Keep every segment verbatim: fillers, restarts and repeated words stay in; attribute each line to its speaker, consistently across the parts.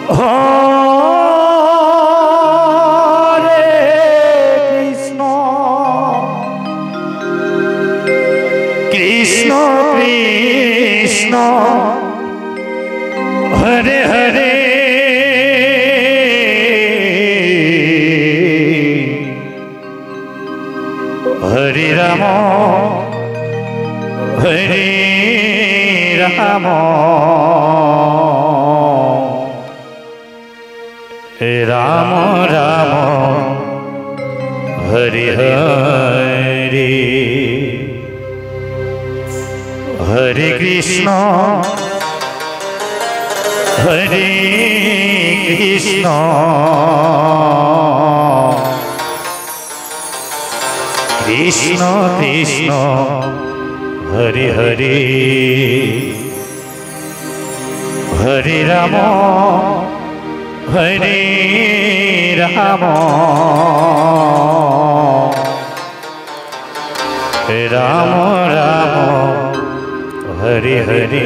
Speaker 1: हरे हरे हरे राम हरे राम राम राम हरे हरे हरे कृष्ण हरे कृष्ण कृष्ण कृष्ण हरे हरे हरे राम हरे राम राम राम हरे हरे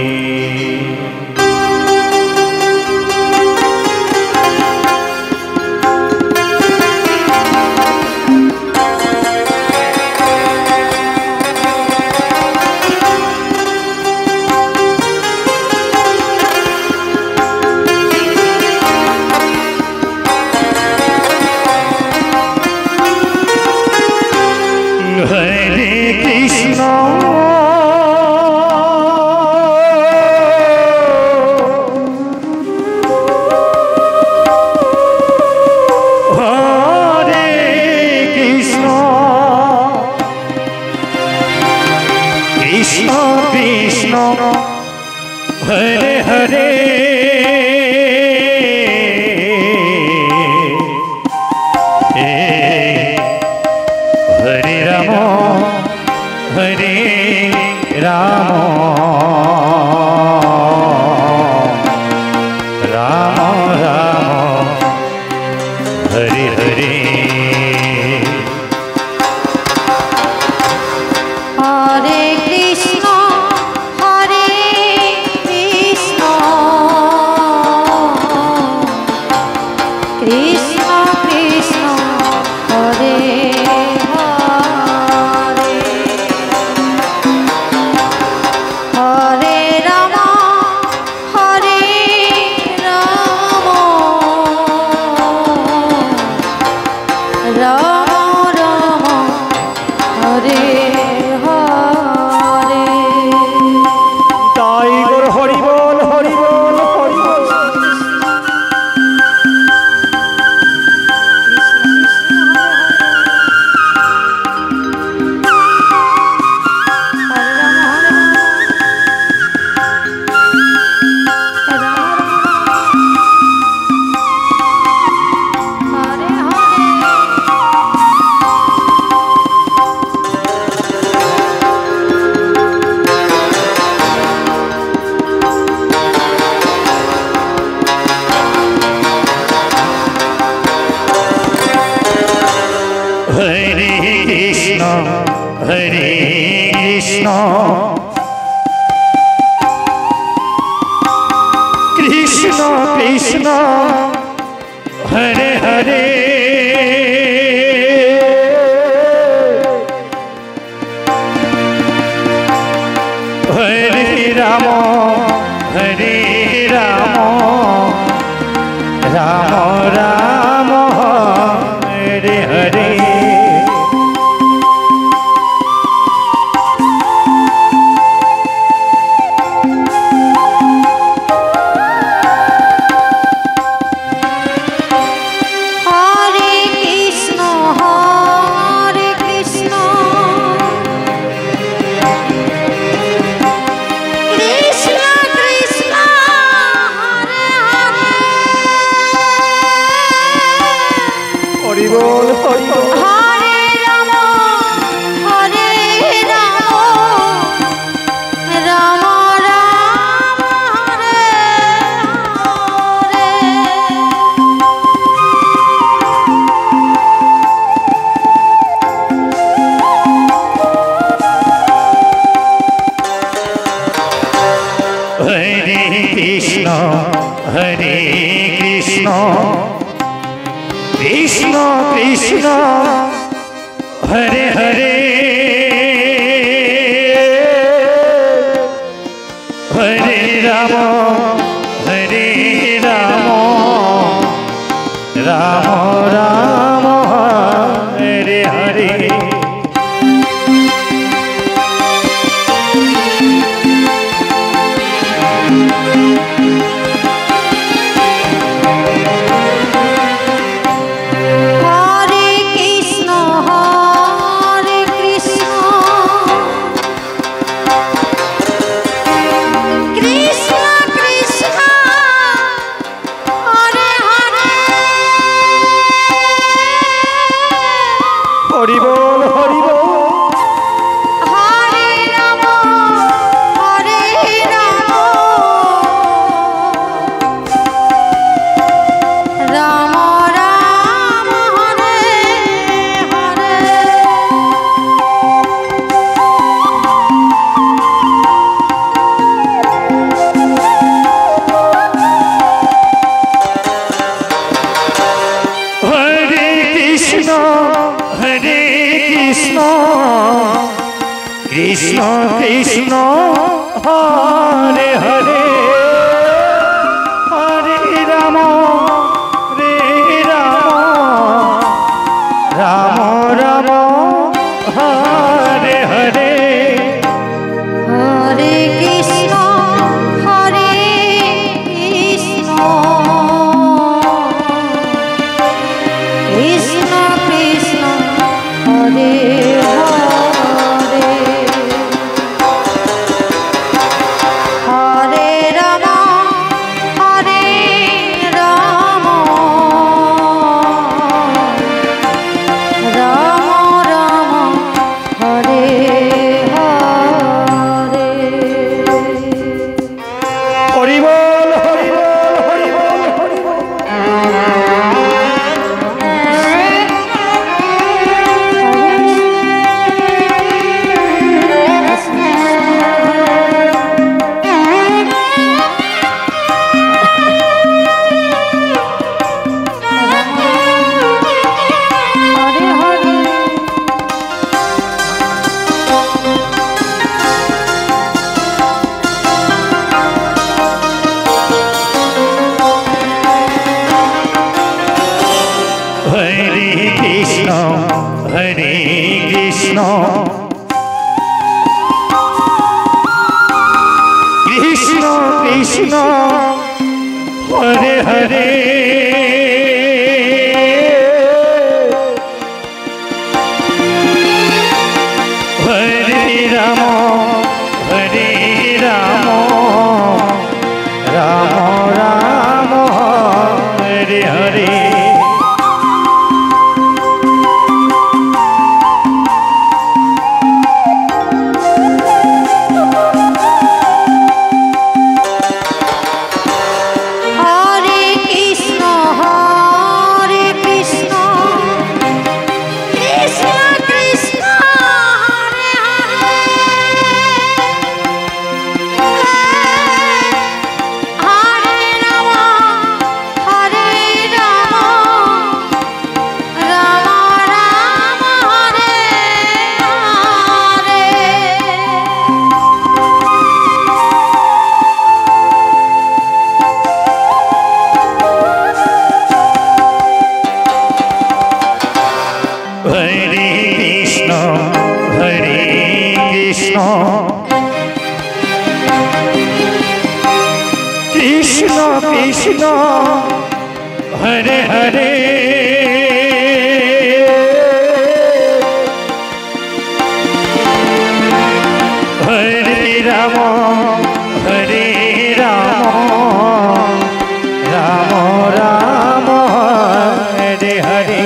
Speaker 1: हरे कृष्ण हरे कृष्ण कृष्ण कृष्ण हरे हरे हरे राम हरे राम राम राम हरे हरे
Speaker 2: हरे कृष्ण हरे कृष्ण कृष्ण कृष्ण हरे हरे कृष्ण हरे कृष्ण कृष्ण कृष्ण हरे हरे हरे राम हरे राम राम राम हरे हरे कृष्ण कृष्ण कृष्ण हरे कृष्ण कृष्ण कृष्ण हरे हरे हरे राम हरे राम राम राम हरे हरे कृष्ण कृष्ण हरे हरे हरे राम रे राम राम राम हरे हरे
Speaker 3: हरे कृष्ण हरे कृष्ण कृष्ण कृष्ण हरे
Speaker 2: हरे कृष्ण कृष्ण कृष्ण हरे हरे हरे राम हरे राम राम राम हरे हरे कृष्ण कृष्ण हरे हरे हरे राम हरे राम राम राम हरे हरे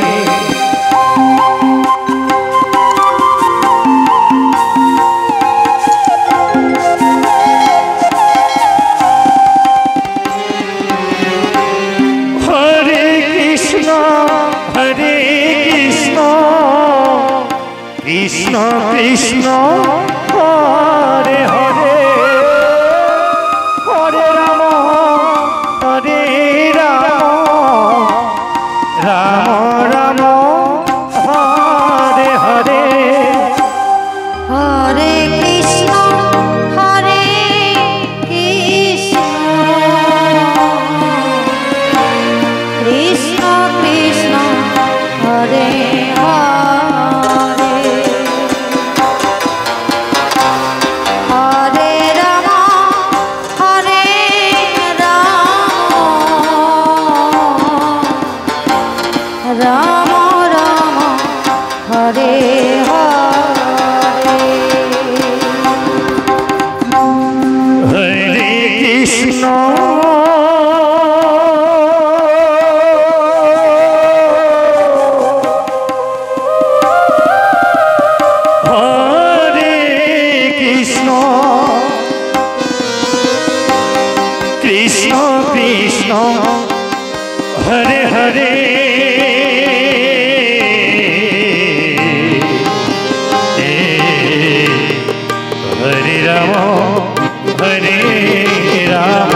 Speaker 2: कृष्ण कृष्ण हरे हरे हरे राम हरे हरे हरे राम हरे राम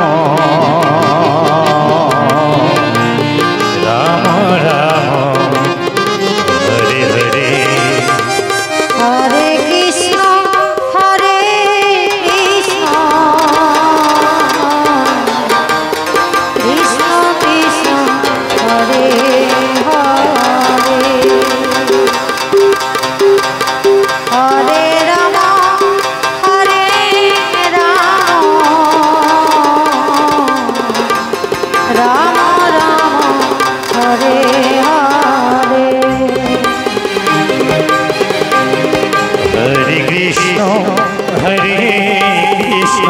Speaker 2: राम राम हरे हरे
Speaker 3: हरे कृष्ण हरे कृष्ण कृष्ण कृष्ण हरे हरे हरे राम हरे राम राम राम हरे हरे
Speaker 2: हरे कृष्ण हरे कृष्ण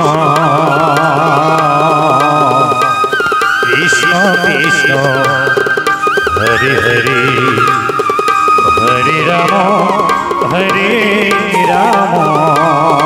Speaker 2: कृष्ण कृष्ण हरे हरे हरे राम हरे राम